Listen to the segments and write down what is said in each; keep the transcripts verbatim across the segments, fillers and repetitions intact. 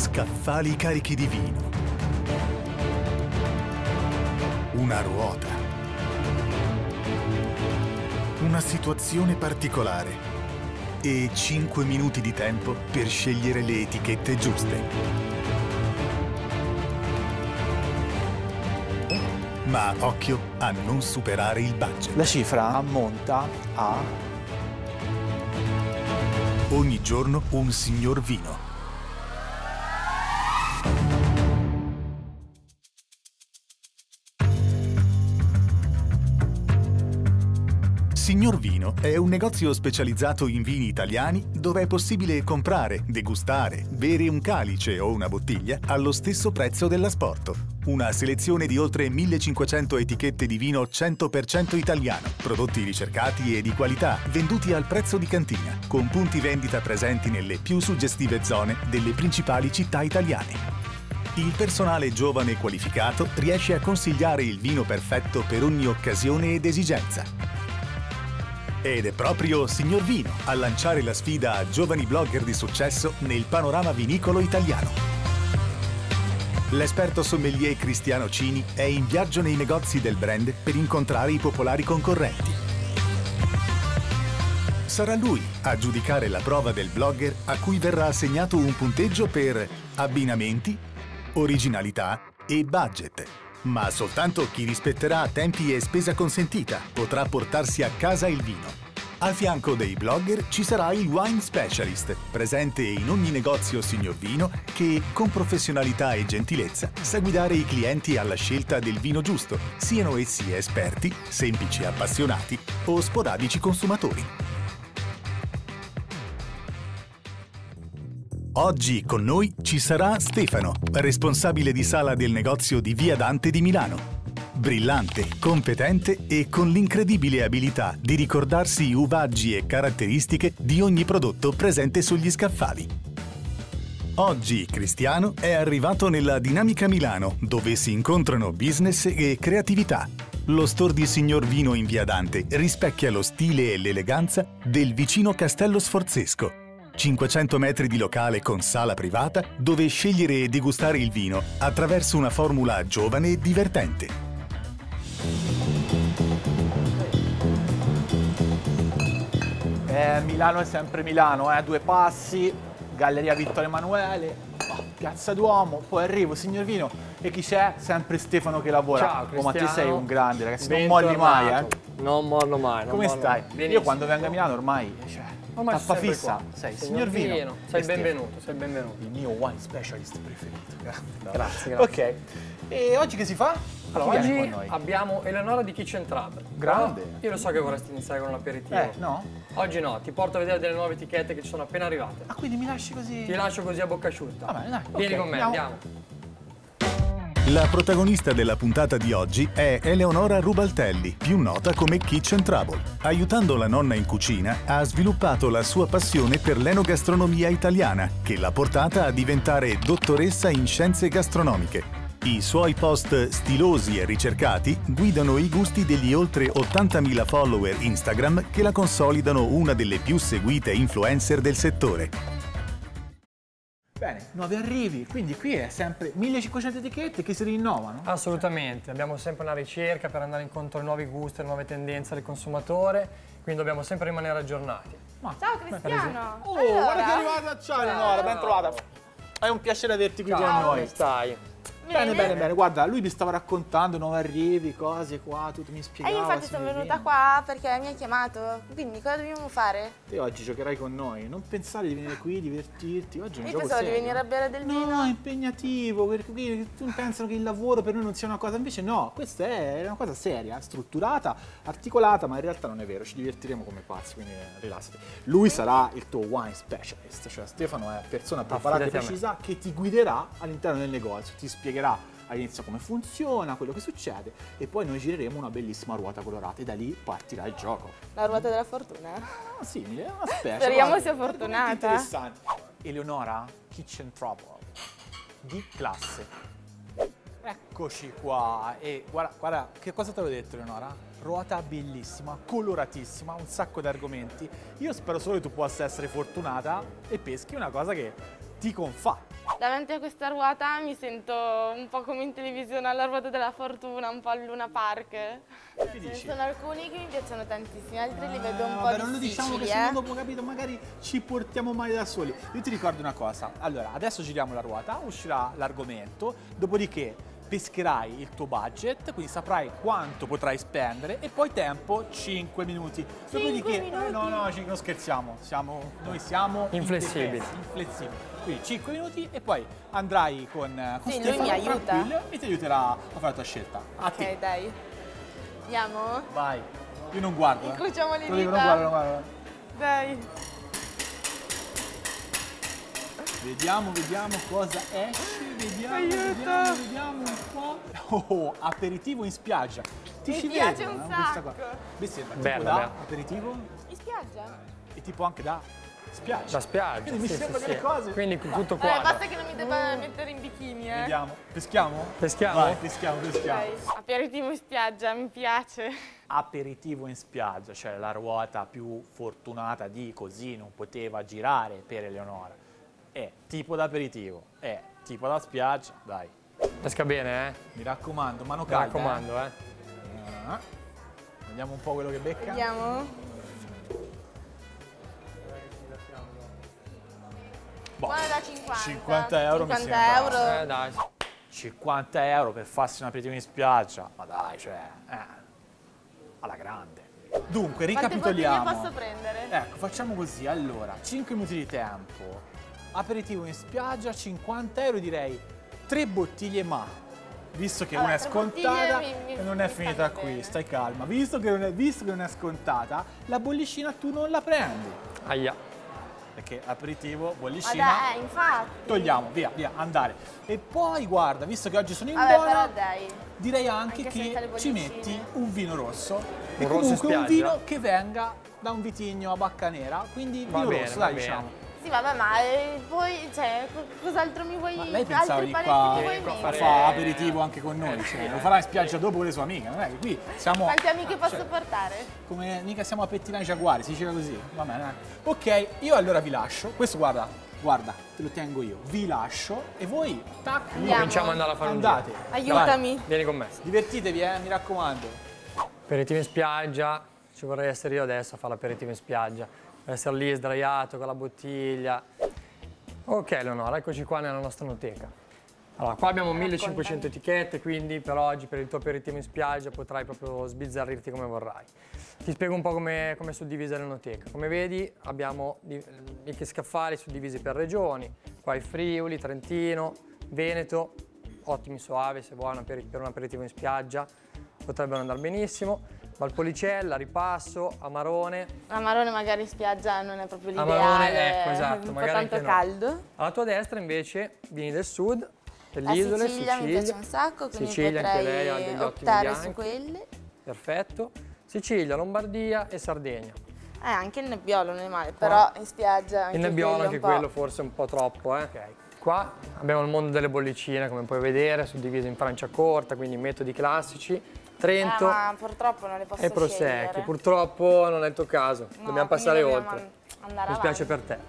scaffali carichi di vino, una ruota, una situazione particolare e cinque minuti di tempo per scegliere le etichette giuste. Ma occhio a non superare il budget. La cifra ammonta a... Ogni giorno un signor vino. Signor Vino è un negozio specializzato in vini italiani dove è possibile comprare, degustare, bere un calice o una bottiglia allo stesso prezzo dell'asporto. Una selezione di oltre millecinquecento etichette di vino cento per cento italiano, prodotti ricercati e di qualità, venduti al prezzo di cantina, con punti vendita presenti nelle più suggestive zone delle principali città italiane. Il personale giovane e qualificato riesce a consigliare il vino perfetto per ogni occasione ed esigenza. Ed è proprio Signor Vino a lanciare la sfida a giovani blogger di successo nel panorama vinicolo italiano. L'esperto sommelier Cristiano Cini è in viaggio nei negozi del brand per incontrare i popolari concorrenti. Sarà lui a giudicare la prova del blogger a cui verrà assegnato un punteggio per abbinamenti, originalità e budget. Ma soltanto chi rispetterà tempi e spesa consentita potrà portarsi a casa il vino. Al fianco dei blogger ci sarà il Wine Specialist, presente in ogni negozio Signor Vino, che con professionalità e gentilezza sa guidare i clienti alla scelta del vino giusto, siano essi esperti, semplici appassionati o sporadici consumatori. Oggi con noi ci sarà Stefano, responsabile di sala del negozio di Via Dante di Milano. Brillante, competente e con l'incredibile abilità di ricordarsi uvaggi e caratteristiche di ogni prodotto presente sugli scaffali. Oggi Cristiano è arrivato nella Dinamica Milano, dove si incontrano business e creatività. Lo store di Signor Vino in Via Dante rispecchia lo stile e l'eleganza del vicino Castello Sforzesco. cinquecento metri di locale con sala privata dove scegliere e degustare il vino attraverso una formula giovane e divertente. Eh, Milano è sempre Milano, eh? Due passi, Galleria Vittorio Emanuele, oh, Piazza Duomo, poi arrivo, Signor Vino, e chi c'è? Sempre Stefano che lavora. Ciao Cristiano. Oh, ma te sei un grande, ragazzi, non Bentornato. molli mai, eh? Non mollo mai. Non Come mollo stai? mai. Io quando vengo a Milano ormai, cioè, Ormai tappa sei fissa, qua. sei Signor Signor Vino. Vino. Sei E Stefano. benvenuto, sei benvenuto. Il mio wine specialist preferito. Grazie, grazie. Ok, e oggi che si fa? Allora, Chi viene oggi con noi? abbiamo Eleonora di Kitchen Trouble. Grande. Però io lo so che vorresti iniziare con un aperitivo. Eh, no? Oggi no, ti porto a vedere delle nuove etichette che ci sono appena arrivate. Ah, quindi mi lasci così? Ti lascio così a bocca asciutta. Va bene, dai. Vieni Ok, con me, andiamo. andiamo. La protagonista della puntata di oggi è Eleonora Rubaltelli, più nota come Kitchen Trouble. Aiutando la nonna in cucina, ha sviluppato la sua passione per l'enogastronomia italiana, che l'ha portata a diventare dottoressa in scienze gastronomiche. I suoi post stilosi e ricercati guidano i gusti degli oltre ottantamila follower Instagram che la consolidano una delle più seguite influencer del settore. Bene, nuovi arrivi, quindi qui è sempre millecinquecento etichette che si rinnovano. Assolutamente, abbiamo sempre una ricerca per andare incontro ai nuovi gusti, alle nuove tendenze del consumatore, quindi dobbiamo sempre rimanere aggiornati. Ma, Ciao Cristiano! Oh, allora. guarda che è arrivata! Ciao Eleonora, ben trovata! È un piacere averti qui con noi. Come stai? Bene, bene, bene, guarda, lui mi stava raccontando nuovi arrivi, cose qua, tu mi E spiegavi. io infatti sono venuta qua perché mi hai chiamato, quindi cosa dobbiamo fare? Te oggi giocherai con noi, non pensare di venire qui, divertirti, oggi è un Io gioco pensavo di serio. venire a bere del No, vino. è impegnativo, perché qui tutti pensano che il lavoro per noi non sia una cosa, invece no, questa è una cosa seria, strutturata, articolata, ma in realtà non è vero, ci divertiremo come pazzi, quindi rilassati. Lui sarà il tuo wine specialist, cioè Stefano è persona preparata e Affidati a me. precisa che ti guiderà all'interno del negozio, ti spiegherà all'inizio come funziona, quello che succede e poi noi gireremo una bellissima ruota colorata e da lì partirà il gioco. La ruota della fortuna. Ah, simile, una specie. Speriamo guarda, sia argomenti fortunata. interessanti. Eleonora, Kitchen Trouble, di classe. Eccoci qua e guarda, guarda, che cosa te l'ho detto Eleonora? Ruota bellissima, coloratissima, un sacco di argomenti. Io spero solo che tu possa essere fortunata e peschi una cosa che ti confà. Davanti a questa ruota mi sento un po' come in televisione alla ruota della fortuna, un po' al Luna Park. Ce ne sono alcuni che mi piacciono tantissimi, altri li vedo un Ah, po' vabbè, non lo difficili, diciamo che eh. se no dopo, capito, magari ci portiamo male da soli. Io ti ricordo una cosa, allora adesso giriamo la ruota, uscirà l'argomento, dopodiché pescherai il tuo budget, quindi saprai quanto potrai spendere e poi tempo cinque minuti. Dopodiché, minuti? eh, no, no, ci- non scherziamo, siamo, noi siamo Inflessibili. indefessi, inflessibili. Quindi cinque minuti e poi andrai con, con Sì, lui mi Stefano aiuta. tranquillo e ti aiuterà a fare la tua scelta. A te. Ok, dai. Andiamo? Vai. Io non guardo. eh. Incrociamo le Te lo dico, dita. non guardo, non guardo. Dai. Vediamo, vediamo cosa esce, vediamo, Aiuto. vediamo, vediamo un po'. Oh, oh, aperitivo in spiaggia. Ti Mi ci piace vedo, un eh, questa sacco. qua. Beh, sembra tipo Bello, da bello. aperitivo In spiaggia? e tipo anche da spiaggia. Da spiaggia, Quindi mi sì, sembra sì, delle sì. cose. Quindi tutto Eh, qua. basta che non mi debba mettere in bikini, eh. Vediamo. Peschiamo? Peschiamo? Vai, peschiamo, peschiamo. Dai. Aperitivo in spiaggia, mi piace. Aperitivo in spiaggia, cioè la ruota più fortunata di così non poteva girare per Eleonora. È tipo d'aperitivo, è tipo da spiaggia, dai. Pesca bene, eh? Mi raccomando, mano Mi calda. raccomando, eh? eh. Ah. Vediamo un po' quello che becca. Vediamo. Boh, Buona da cinquanta. cinquanta euro mi cinquanta sembra. euro. Eh, dai. cinquanta euro per farsi un aperitivo in spiaggia, ma dai, cioè, eh, alla grande. Dunque, Quante bottiglie ricapitoliamo. posso prendere? Ecco, facciamo così, allora, cinque minuti di tempo, aperitivo in spiaggia, cinquanta euro, direi tre bottiglie, ma visto che Allora, una è tre scontata bottiglie mi- mi- e non è mi finita stanno qui, bene. stai calma, visto che, non è, visto che non è scontata, la bollicina tu non la prendi, Aia. perché aperitivo, Ma bollicina, dai, infatti. togliamo, via, via, andare. E poi, guarda, visto che oggi sono in Vabbè, buona, però dai. direi anche, Anche senza le che ci bollicine. metti un vino rosso e Un rosso in comunque un spiaggia? vino che venga da un vitigno a Bacca Nera, quindi Va vino bene, rosso, va dai, bene. diciamo. Sì, vabbè, ma eh, poi, cioè, co- cos'altro mi vuoi... Ma lei pensava altri di paletti qua mi vuoi qua a mettere? fare aperitivo anche con noi, cioè, lo farà in spiaggia dopo con le sue amiche, non è che qui siamo Quante amiche posso cioè, portare? come mica siamo a pettinare i giaguari, si diceva così. Va bene, dai. Ok, io allora vi lascio. Questo guarda, guarda, te lo tengo io. Vi lascio e voi tac, via. Andiamo. Cominciamo ad andare a fare un Andate. giro. Aiutami. Vai, vieni con me. Divertitevi, eh, mi raccomando. Aperitivo in spiaggia, ci vorrei essere io adesso a fare l'aperitivo in spiaggia. Essere lì sdraiato con la bottiglia. Ok Leonora, eccoci qua nella nostra noteca. Allora, qua abbiamo millecinquecento etichette, quindi per oggi, per il tuo aperitivo in spiaggia, potrai proprio sbizzarrirti come vorrai. Ti spiego un po' come come è suddivisa l'enoteca. Come vedi, abbiamo di- i scaffali suddivisi per regioni. Qua il Friuli, Trentino, Veneto, ottimi soavi se vuoi un aperi- per un aperitivo in spiaggia, potrebbero andare benissimo. Valpolicella, Ripasso, Amarone. Amarone magari in spiaggia non è proprio l'ideale. Amarone, ecco, esatto, Un po' magari tanto anche no. caldo. Alla tua destra invece vini del sud, delle La isole, Sicilia, mi piace un sacco, quindi Sicilia, anche lei ha potrei degli ottimi optare bianchi. su quelle. Perfetto. Sicilia, Lombardia e Sardegna. Eh, anche il nebbiolo non è male, però in spiaggia anche Il nebbiolo, quello anche un po'. quello forse un po' troppo, eh. Qua abbiamo il mondo delle bollicine, come puoi vedere, suddiviso in Franciacorta, quindi metodi classici, Trento Eh, ma purtroppo non le posso e Prosecchi. scegliere. Purtroppo non è il tuo caso, No, dobbiamo quindi passare dobbiamo oltre. andare Mi spiace avanti. per te.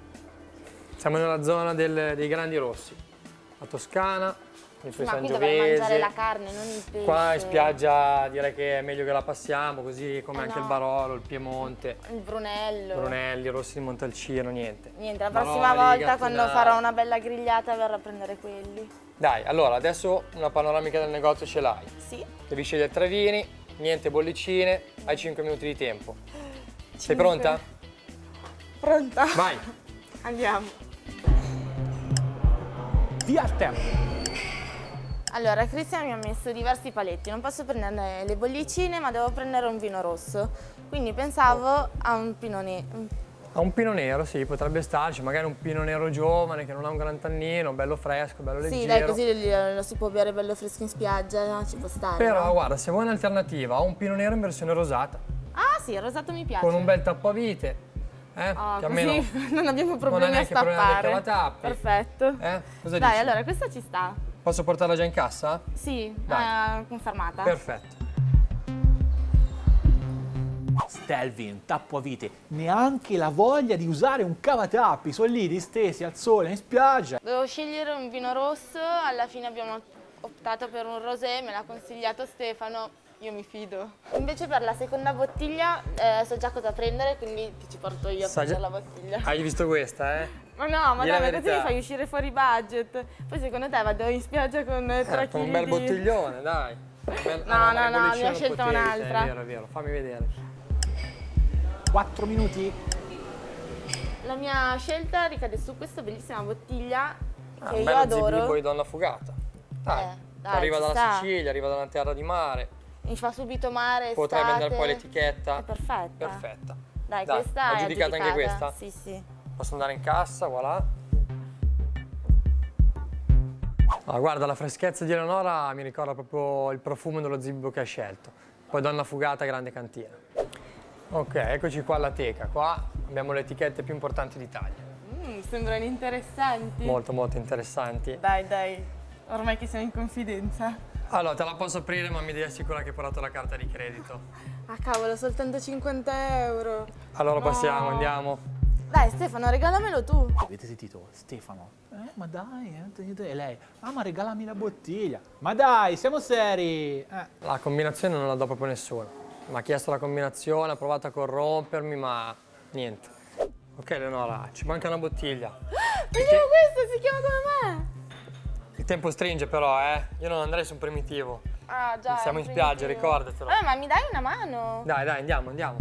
Siamo nella zona del- dei grandi rossi, la Toscana, i suoi Ma qui dovrei mangiare Sangiovese. la carne, non il pesce. Qua in spiaggia direi che è meglio che la passiamo, così come Eh anche no. il Barolo, il Piemonte, Il Brunello. Brunelli, Rossi di Montalcino, niente. Niente, la Baroli, prossima volta quando Gattinara. farò una bella grigliata verrò a prendere quelli. Dai, allora adesso una panoramica del negozio ce l'hai. Sì. Devi scegliere tre vini, niente bollicine, hai cinque minuti di tempo. Sei Cinque. pronta? Pronta? Vai! Andiamo. Via il tempo. Allora, Cristian mi ha messo diversi paletti, non posso prendere le bollicine ma devo prendere un vino rosso, quindi pensavo a un pinone. A un pino nero, sì, potrebbe starci, magari un pino nero giovane che non ha un gran tannino, bello fresco, bello leggero. Sì, dai, così lo, lo si può bere bello fresco in spiaggia, no? Ci può stare. Però no? guarda, se vuoi un'alternativa, ho un pino nero in versione rosata, Ah sì, il rosato mi piace. con un bel tappavite, eh? Ah, che almeno così non abbiamo non problemi hai a neanche problemi stappare. dei cavatappi. Perfetto. Eh? Cosa Dai, dici? allora questa ci sta. Posso portarla già in cassa? Sì, Dai. eh, confermata. Perfetto. Stelvin, Tappoavite, neanche la voglia di usare un cavatappi, sono lì distesi al sole in spiaggia. Dovevo scegliere un vino rosso, alla fine abbiamo optato per un rosé, me l'ha consigliato Stefano, io mi fido. Invece per la seconda bottiglia eh, so già cosa prendere, quindi ti ci porto io a prendere la bottiglia. Hai visto questa, eh? Ma no, ma dai, così mi fai uscire fuori budget. Poi secondo te vado in spiaggia con tre eh, chili con un bel di... bottiglione, dai. Bel... No, ah, no, no, no, ne ho scelta un'altra. È vero, è vero, fammi vedere. quattro minuti. La mia scelta ricade su questa bellissima bottiglia ah, che io adoro. Zibibbo di Donna Fugata. Dai, eh, dai arriva dalla sta. Sicilia, arriva da una terra di mare. Mi fa subito mare, Potrai estate. prendere poi l'etichetta. È perfetta. Perfetta. Dai, Dai, questa ho è giudicato anche questa? Sì, sì. Posso andare in cassa, voilà. Ah, guarda, la freschezza di Eleonora mi ricorda proprio il profumo dello Zibibbo che hai scelto. Poi Donna Fugata, grande cantina. Ok, eccoci qua alla teca. Qua abbiamo le etichette più importanti d'Italia. Mm, sembrano interessanti. Molto, molto interessanti. Dai, dai, ormai che siamo in confidenza. Allora, te la posso aprire, ma mi devi assicurare che hai portato la carta di credito. Ah, cavolo, soltanto cinquanta euro. Allora no. passiamo, andiamo. Dai, Stefano, regalamelo tu. Avete sentito? Stefano. Eh, ma dai, eh, e lei. Ah, ma regalami la bottiglia. Ma dai, siamo seri. Eh. La combinazione non la do proprio nessuno. Mi ha chiesto la combinazione, ha provato a corrompermi, ma niente. Ok, Eleonora, ci manca una bottiglia. Vediamo questo, si chiama come me. Il tempo stringe però, eh. Io non andrei su un primitivo. Ah, già. Siamo in spiaggia, ricordatelo. Vabbè, ma mi dai una mano? Dai, dai, andiamo, andiamo.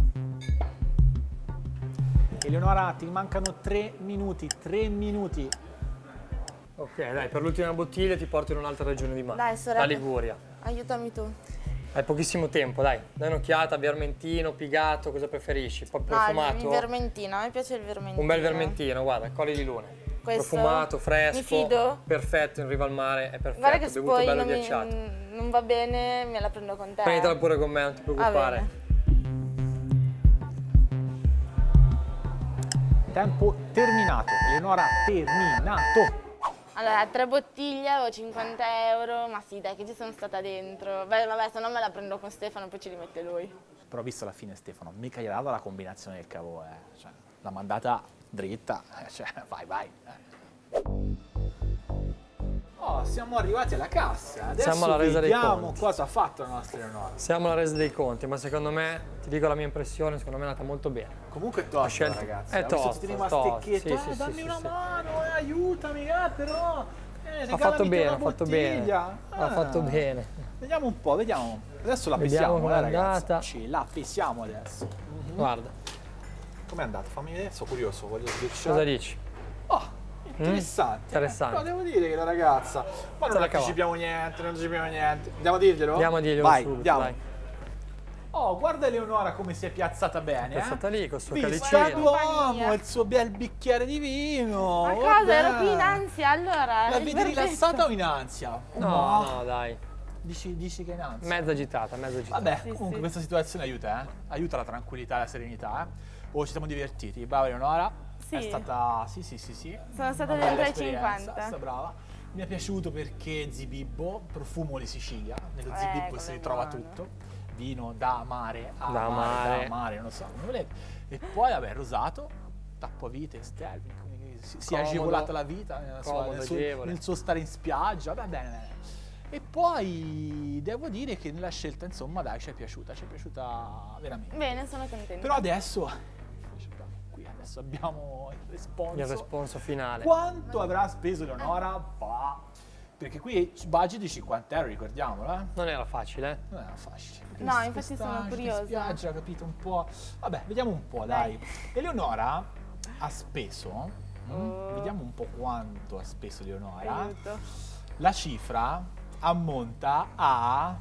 Eleonora, ti mancano tre minuti, tre minuti. Ok, dai, per l'ultima bottiglia ti porto in un'altra regione di mare. Dai, sorella. La Liguria. Aiutami tu. Hai pochissimo tempo, dai. Dai un'occhiata, vermentino, pigato, cosa preferisci? Poi profumato? No, il vermentino, a me piace il vermentino. Un bel vermentino, guarda, colli di luna. Questo? Profumato, fresco. Mi fido? Perfetto, in riva al mare, è perfetto. Guarda che bevuto poi bello non, ghiacciato. mi, non va bene, me la prendo con te. Prenditela pure con me, non ti preoccupare. Tempo terminato. Eleonora, terminato. Allora, tre bottiglie, avevo cinquanta euro, ma sì, dai, che ci sono stata dentro. Beh, vabbè, se no me la prendo con Stefano, poi ci rimette lui. Però visto alla fine Stefano, mica gli ha dato la combinazione del cavò, eh. Cioè, l'ha mandata dritta, eh. Cioè, vai, vai. Eh. Oh, siamo arrivati alla cassa. Adesso Siamo alla resa dei vediamo conti. cosa ha fatto la nostra Eleonora. Siamo alla resa dei conti, ma secondo me, ti dico la mia impressione, secondo me è andata molto bene. Comunque è tosta, scelto- ragazzi. è Ho visto tosta, tutti rimasti tosta, stecchetti. sì, Eh, sì, dammi sì, una sì. mano, eh, aiutami, eh, però. Eh, Ha fatto regalami bene, una ha fatto bene. bottiglia. Ha Ah. fatto bene. Vediamo un po', vediamo. Adesso la Vediamo pesiamo, com'è eh, ragazzi. andata. Ce la pesiamo adesso. Guarda, Com'è andata? Fammi vedere, sono curioso, voglio cosa sbirciare. dici? Oh, interessante. Interessante. Eh, però devo dire che la ragazza. Ma non la anticipiamo niente, non anticipiamo niente. Andiamo a dirglielo? Andiamo a dirglielo Vai, subito, andiamo. dai. Oh, guarda Eleonora come si è piazzata bene. È stata eh? lì col suo Vista calicino. d'uomo, il suo bel bicchiere di vino. Ma vabbè. cosa? Ero qui in ansia, allora. La il vedi verdetto. rilassata o in ansia? No, no, dai. Dici, dici che è in ansia? Mezza agitata, mezza agitata. Vabbè, Sì, comunque sì. questa situazione aiuta, eh? Aiuta la tranquillità e la serenità, eh? Oh, ci siamo divertiti. Brava Eleonora. Sì. È stata... Sì, sì, sì, sì. Sono stata Una bella dentro ai esperienza, cinquanta. sta brava. Mi è piaciuto perché Zibibbo, profumo di Sicilia. Nello Eh, Zibibbo come si ritrova buono. tutto. Vino da mare a Da mare, mare. da mare, non lo so. come volete. E poi, vabbè, rosato, Tappoavite, Stelvin. quindi Si, si è Comodo. agevolata la vita nella sua- Comodo, nel, suo, agevole. nel suo stare in spiaggia. Vabbè, bene, bene. E poi devo dire che nella scelta, insomma, dai, ci è piaciuta, ci è piaciuta veramente. Bene, sono contenta. Però adesso, qui adesso abbiamo il responso. Il responso finale. Quanto avrà speso Eleonora? Bah. Perché qui budget di cinquanta euro, ricordiamolo, eh? Non era facile, eh? Non era facile. No, Queste infatti sono stage di curiosa. spiaggia, capito un po'. Vabbè, vediamo un po', dai. Eleonora ha speso, mm, vediamo un po' quanto ha speso Eleonora. Aiuto. La cifra ammonta a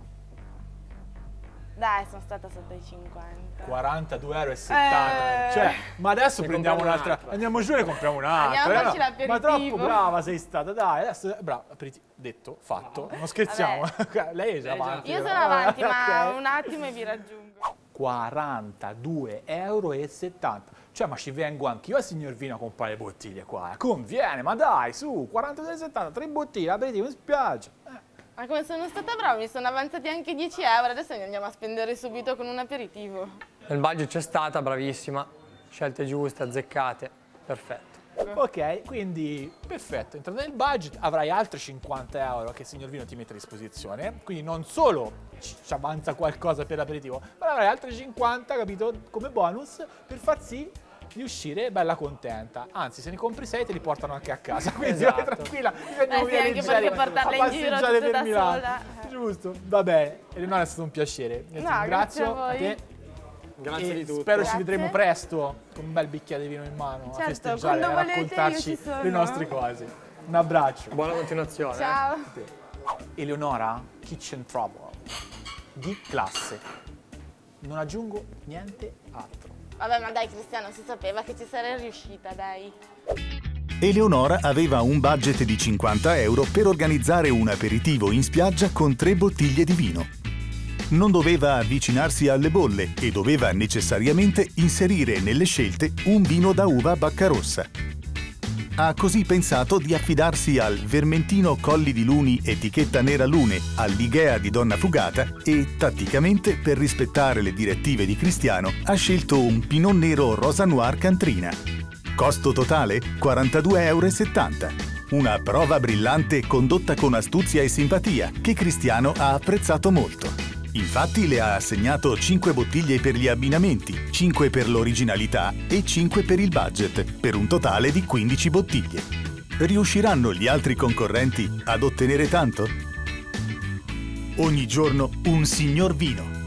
Dai, sono stata sotto i cinquanta. quarantadue e settanta euro. Eh. Cioè, ma adesso Ne prendiamo compriamo un'altra. un'altra. Andiamo giù e ne compriamo un'altra. Andiamo a eh, farci no? l'aperitivo. Ma troppo brava sei stata, dai. Adesso, brava, aperitivo. Detto, fatto. Non scherziamo. Lei è già avanti. Io però. sono avanti, ma Ok. un attimo e vi raggiungo. quarantadue euro e settanta. Cioè, ma ci vengo anch'io al signor Vino a comprare bottiglie qua. Eh. Conviene, ma dai, su, quarantadue e settanta, tre bottiglie, aperitivo in spiaggia. Eh. Ma come sono stata brava, mi sono avanzati anche dieci euro, adesso ne andiamo a spendere subito con un aperitivo. Nel budget c'è stata, bravissima, scelte giuste, azzeccate, perfetto. Ok, quindi perfetto, entrando nel budget avrai altri cinquanta euro che il signor Vino ti mette a disposizione, quindi non solo ci ci avanza qualcosa per l'aperitivo, ma avrai altri cinquanta, capito, come bonus per far sì di uscire bella contenta. Anzi, se ne compri sei te li portano anche a casa, quindi vai Esatto. tranquilla, ti Eh sì, anche perché portarla in giro passeggiare tutta per Milano. sola. Giusto, va bene. Eleonora, è stato un piacere. Io ti No, grazie ringrazio a voi. te. Grazie E di tutto. spero ci Grazie. vedremo presto con un bel bicchiere di vino in mano a Certo, festeggiare, quando a volete io raccontarci ci sono. le nostre cose. Un abbraccio. Buona continuazione. eh. Ciao. Eleonora Kitchen Trouble di classe. Non aggiungo niente altro. Vabbè, ma dai Cristiano, si sapeva che ci sarei riuscita, dai. Eleonora aveva un budget di cinquanta euro per organizzare un aperitivo in spiaggia con tre bottiglie di vino. Non doveva avvicinarsi alle bolle e doveva necessariamente inserire nelle scelte un vino da uva Baccarossa. Ha così pensato di affidarsi al Vermentino Colli di Luni etichetta nera Lune all'Igea di Donna Fugata e, tatticamente, per rispettare le direttive di Cristiano, ha scelto un Pinot Nero Rosa Noir Cantrina. Costo totale quarantadue e settanta euro. Una prova brillante condotta con astuzia e simpatia che Cristiano ha apprezzato molto. Infatti le ha assegnato cinque bottiglie per gli abbinamenti, cinque per l'originalità e cinque per il budget, per un totale di quindici bottiglie. Riusciranno gli altri concorrenti ad ottenere tanto? Ogni giorno un signor vino.